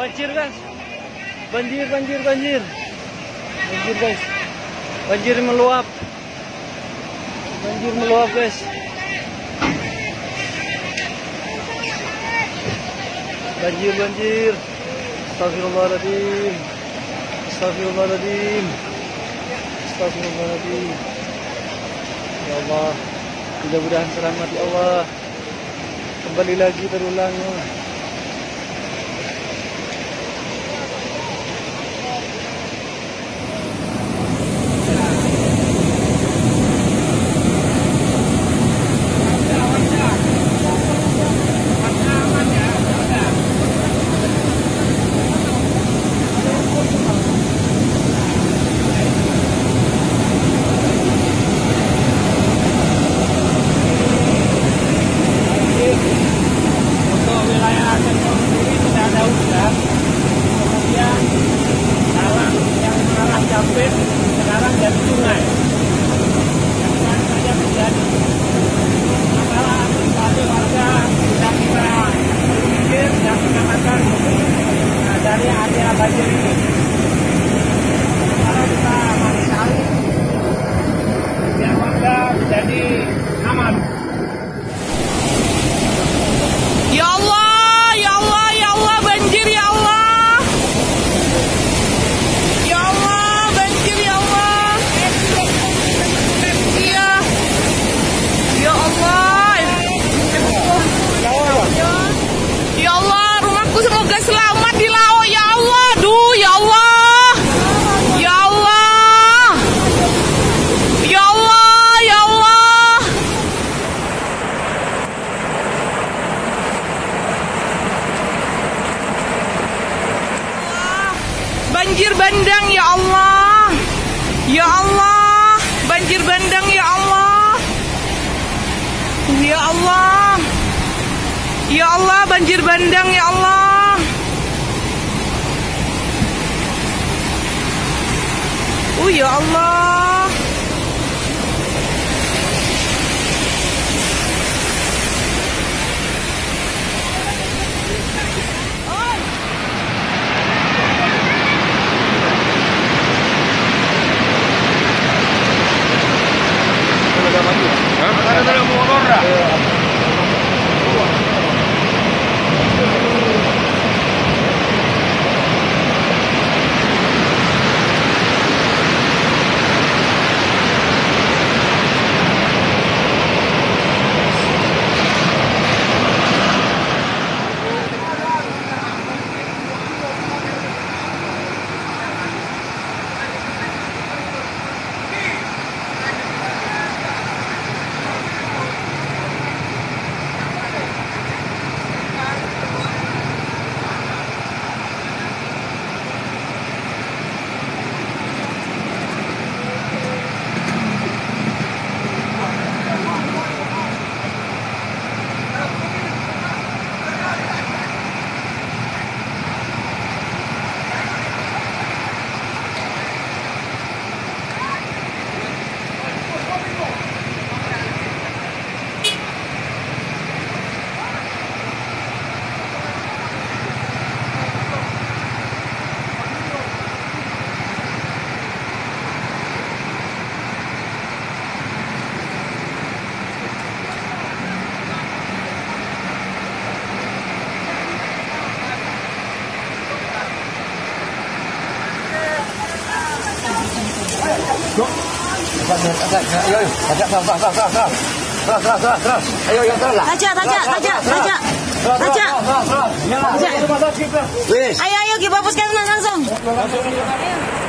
Banjir guys. Banjir guys. Banjir meluap. Banjir meluap guys. Banjir. Astagfirullahaladzim. Ya Allah, mudah-mudahan selamat ya Allah. Kembali lagi terulang. Sekarang jadi sungai. Yang saja terjadi. Masalah antisipasi warga sudah kita pikir dan menamakan dari area banjir ini. Sekarang kita masih tahu biar warga menjadi aman. Ya Allah, ya Allah, ya Allah, banjir ya Allah. Semoga selamat di laut ya Allah. Aduh ya Allah. Ya Allah. Ya Allah, ya Allah. Banjir bandang ya Allah. Ya Allah. Banjir bandang ya Allah. Ya Allah. Ya Allah, banjir bandang ya Allah. Oh ya Allah. Tajak. Ayo, kita hapuskan langsung.